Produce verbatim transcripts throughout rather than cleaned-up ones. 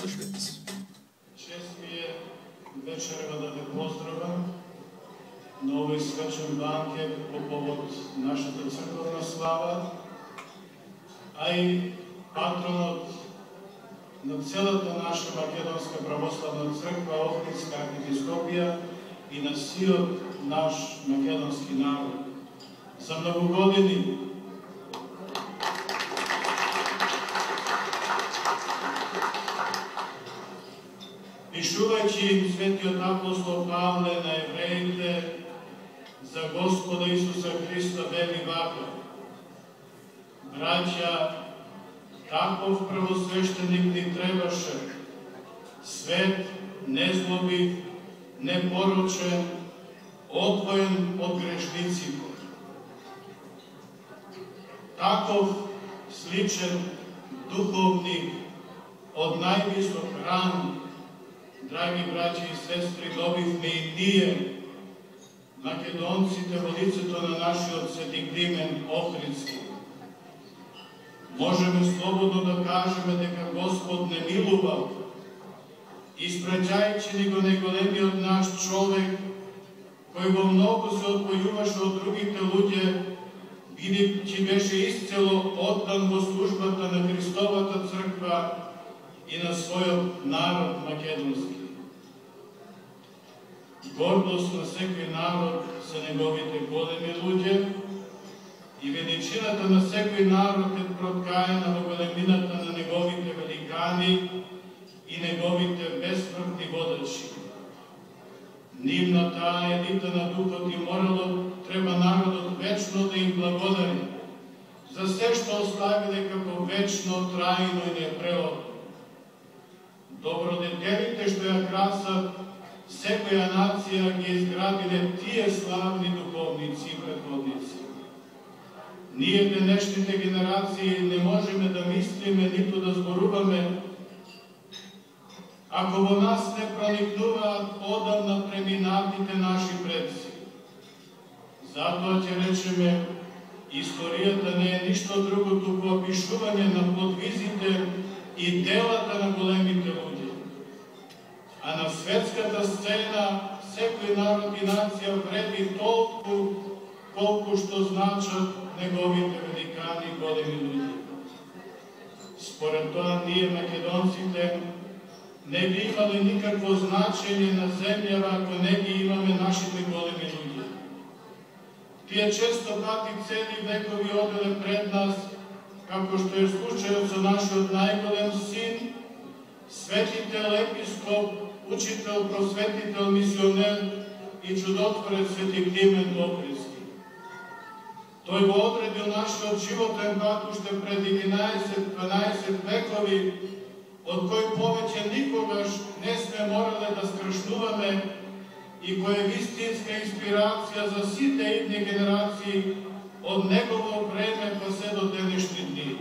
Auschwitz. Čest mi je večerima da te pozdravim na ovoj svečan banket po povod našата crkvena slava, a и патронот на целата наша Македонска православна црква, Охридска архиепископија и на сиот наш македонски народ. За многу години пишувајќи им светиот апостол Павле на евреите за Господа Исуса Христа вели вака: браќа, таков правосвещеник ни требаше, свет, незлобив, непорочен, одвоен од грешниците. Таков сличен духовник од највисок ранг, драги браќи и сестри, добивме и ние, македонците, во лицето на нашиот свети Климент Охридски. Можеме слободно да кажеме дека Господ не милувал, испраќајќи ни го најголемиот наш човек, кој во многу се одвојуваше од другите луѓе, бидејќи беше исцело оддан во службата на Христовата црква и на својот народ македонски. Гордост на секој народ се неговите големи луѓе и величината на секој народ е проткаена во големината на неговите великани и неговите безсмртни водачи. Нивна таа елита на духот и моралот треба народот вечно да им благодари за се што оставиле како вечно, трајно и непреодно. Добродетелите што ја красат секоја нација ги изградиле тие славни духовници и предводници. Ние денешните генерации не можеме да мислиме ниту да зборуваме ако во нас не проникнуваат одамна преминатите наши предци. Затоа ќе речеме, историјата не е ништо друго туку опишување на подвизите и делата на големите луѓе. А на светската сцена секој народ и нација вреди толку колку што значат неговите великани и големи луѓе. Според тоа, ние македонците не би имали никакво значење на земјава ако не ги имаме нашите големи луѓе. Тие често пати цели векови оделе пред нас, како што е случајот со нашиот најголем син, светител, епископ, учител, просветител, мисионер и чудотворец свети Климент Охридски. Тој го одредил нашиот животен пат уште пред единаесет-дванаесет векови, од кој повеќе никогаш не сме морале да скршнуваме и кој е вистинска инспирација за сите идни генерации од негово време па се до денешни дни.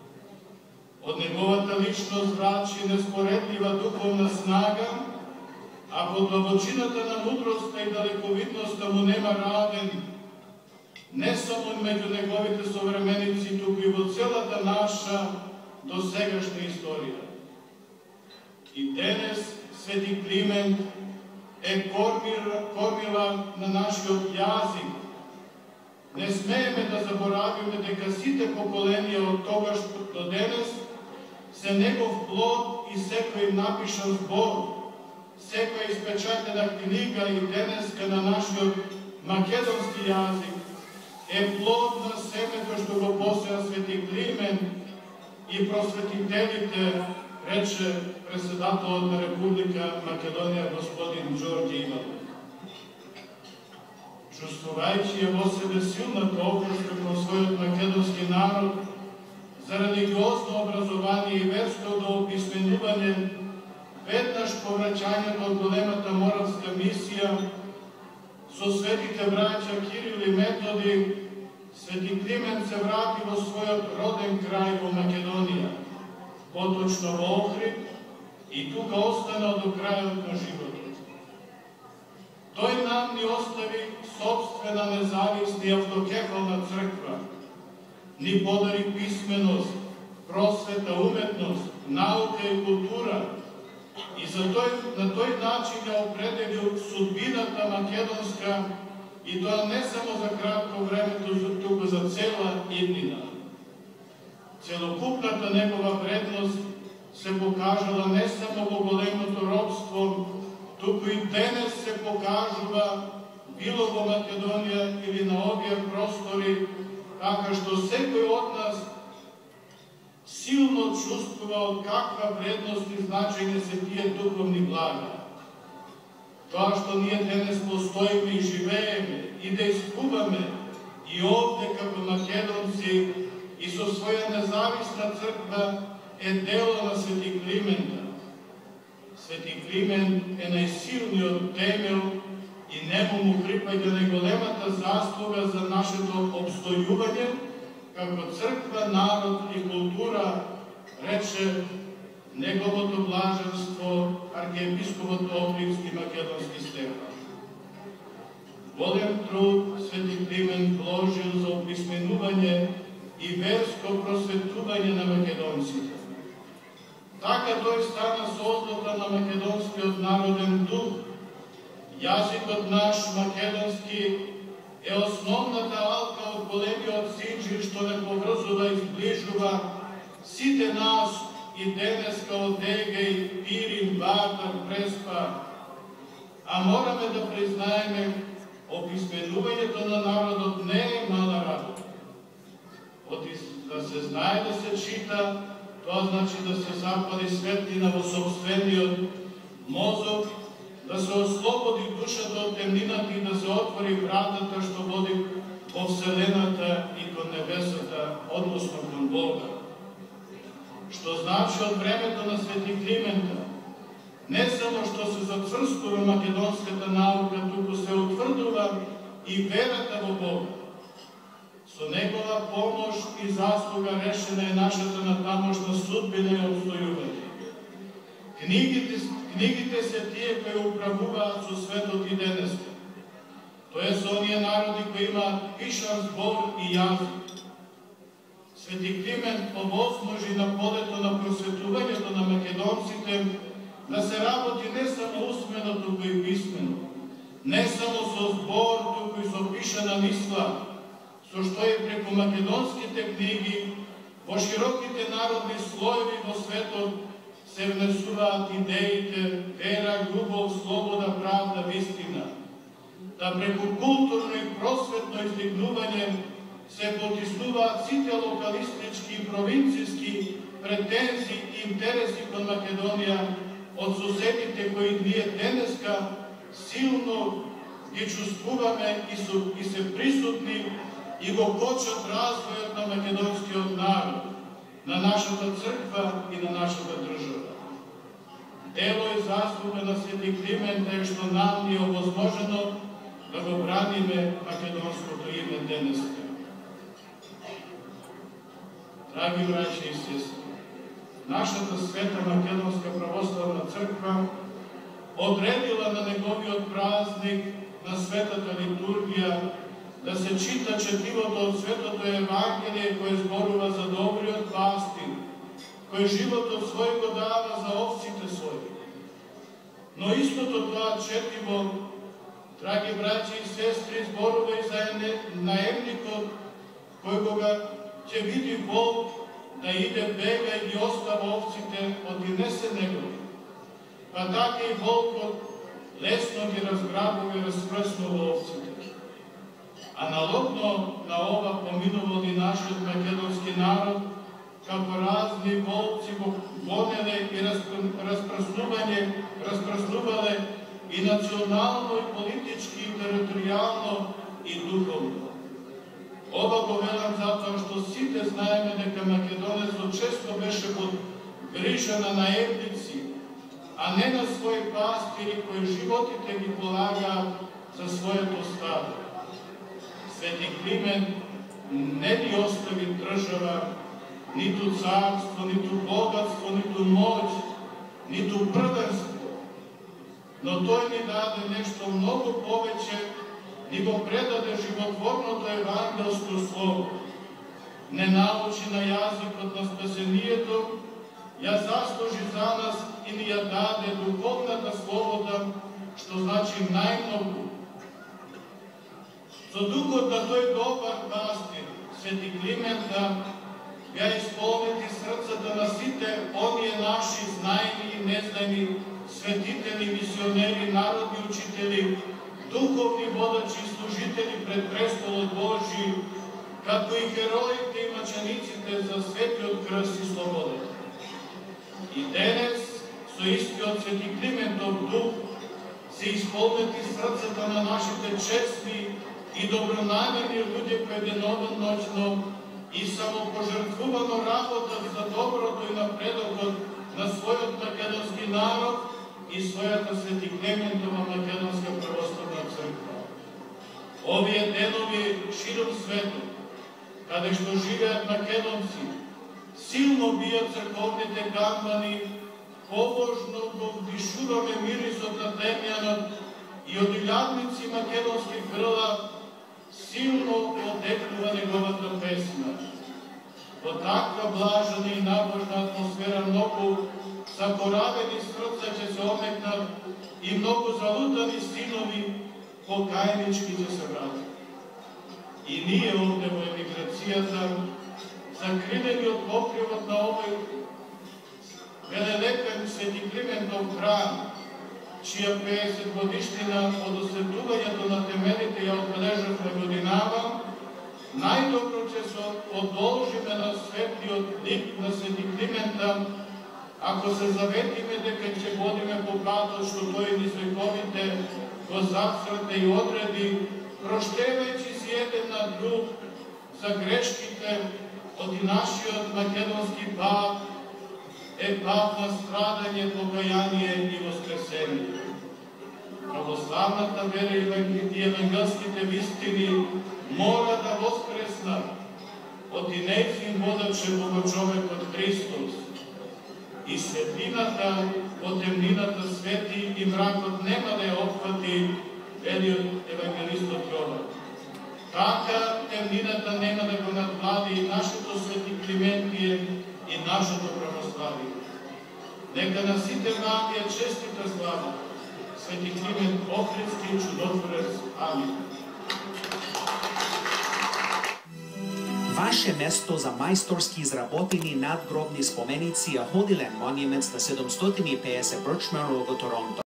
Од неговата личност врачи неспоредлива духовна снага, а под длабочината на мудроста и далековидноста му нема равен, не само меѓу неговите современици, туку и во целата наша досегашна историја. И денес свети Климент е кормила на нашиот јазик. Не смееме да заборавиме дека сите поколенија од тогаш до денес се негов плод и секој напишан збор, секоја испечатена книга и денеска на нашиот македонски јазик е плод на семето што го посеа свети Климент и просветителите, рече председателот на Република Македонија господин Ѓорѓе Иванов. Чувствувајќи ја во себе силната обврска кон својот македонски народ за религиозно образование и верско доописменување, веднаш повраќањето од големата моравска мисија со светите браќа Кирил и Методи, свети Климент се врати во својот роден крај во Македонија, поточно во Охрид, и тука остана до крајот на животот. Тој нам ни остави собствена независна и автокефална црква, ни подари писменост, просвета, уметност, наука и култура, и за тој, на тој начин ја определил судбината македонска, и тоа не само за кратко време, туку за цела иднина. Целокупната негова вредност се покажала не само во големото робство, туку и денес се покажува било во Македонија или на овие простори, така што секој од нас силно чувствува од каква вредност и значење се тие духовни блага. Тоа што ние денес постоиме и живееме и действуваме и овде како македонци и со своја независна црква е дело на Свети Климента. Свети Климент е најсилниот темел и нему му припаѓа најголемата заслуга за нашето обстојување како црква, народ и култура, рече неговото блаженство архиепископот Охридски македонски Стефан. Голем труд Свети Климент вложил за описменување и верско просветување на македонците. Така тој стана создата на македонскиот народен дух. Јазикот наш македонски е основната алка од големиот синџир што не поврзува и зближува сите нас и денеска од Егеј, Пирин, Вардар, Преспа. А мораме да признаеме, описменувањето на народот не е мала работа. Да се знае да се чита, тоа значи да се запали светлина во собствениот мозок, да се ослободи душата од темнината и да се отвори вратата што води во Вселената и кон небесата, односно кон Бога. Што значи од времето на Свети Климента, не само што се зацврстува македонската наука, туку се утврдува и верата во Бога. Со негова помош и заслуга решена е нашата натамошна судбина и обстојување. Книгите, книгите се тие кои управуваат со светот и денеска. Тоа се оние народи кои имаат пишан збор и јазик. Свети Климент овозможи на полето на просветувањето на македонците да се работи не само усмено, туку и писмено, не само со збор, туку и со пишана мисла, со што и преку македонските книги во широките народни слоеви во светот се внесуваат идеите вера, љубов, слобода, правда, вистина. Да преку културно и просветно издигнување се потиснуваат сите локалистички и провинцијски претензии и интереси кон Македонија од соседите кои ние денеска силно ги чувствуваме и се присутни и го кочат развојот на македонскиот народ, на нашата црква и на нашата држава. Дело и заслуга на Свети Климент е што нам ни е овозможено да го браниме македонското име денеска. Драги браќи и сестри, нашата света македонска православна црква одредила на неговиот празник на светата литургија да се чита четивото од Светото Евангелие кое зборува за добриот пастир, кој животот свој го дава за овците своји. Но истото тоа четиво, драги браќи и сестри, зборува и за наемникот кој кога ќе види волк да иде бега и ги остава овците, одинесе негови. Па така и волкот лесно ги разграбува и распрснува овците. Аналогно на ова поминувал и нашиот македонски народ, како разни волци го гонеле и распрснување, распрснувале и национално, и политички, и територијално, и духовно. Ова го велам затоа што сите знаеме дека македонецот често беше под грижа на наемници, а не на своји пастири кои животите ги полагаат за своето стадо. Свети Климент не ни остави држава, ниту царство, ниту богатство, ниту моќ, ниту првенство, но тој ни даде нешто многу повеќе, ни го предаде животворното евангелско слово. Не научи на јазикот на спасението, ја заслужи за нас и ни ја даде духовната слобода, што значи најмногу. Со духот на тој добар пастир, Свети Климент, ја исполнети срцата на сите оние наши знајни и незнајни светители, мисионери, народни учители, духовни водачи и служители пред престолот Божи, како и хероите и мачениците за светиот крст и слобода. И денес, со истиот Свети Климентов дух, се исполнети срцата на нашите честни и добронамерни луѓе кои денодноќно и самопожртвувано работат за доброто и напредокот на својот македонски народ и својата Свети Климентова македонска православна црква. Овие денови широм светот, каде што живеат македонци, силно бијат црковните камбани, побожно го вдишуваме мирисот на темјанот и од илјадници македонски грла силно одекнува неговата песна. Во таква блажена и набожна атмосфера многу закоравени срца ќе се омекнат и многу залутани синови покајнички ќе се вратат. И ние овде во емиграцијата, закрилени од покривот на овој велелепен Свети Климентов храм, чија пеесет годишнина од осветувањето на темелите ја одбележавме годинава, најдобро ќе се одолжиме на светлиот лик на Свети Климента, ако се заветиме дека ќе водиме по патот што тој низ вековите го зацрта и одреди, проштевајќи си еден на друг за грешките од и нашиот македонски пат, е пат на страдање, покаяние и воскресение. Православната вера и евангелските вистини мора да воскреснат од и нејзин водач е Богочовекот Христос. И светлината во темнината свети и мракот нема да ја опфати, вели евангелистот Јован. Така темнината нема да го надвлади и нашето Свети Климентие и нашето православие. Нека на сите вам е честита слава. Свети Климент Охридски, чудотворец. Амин. Ваше место за мајсторски изработени надгробни споменици е Holy Land Monuments на седумстотини и педесет Birchmere Road во Торонто.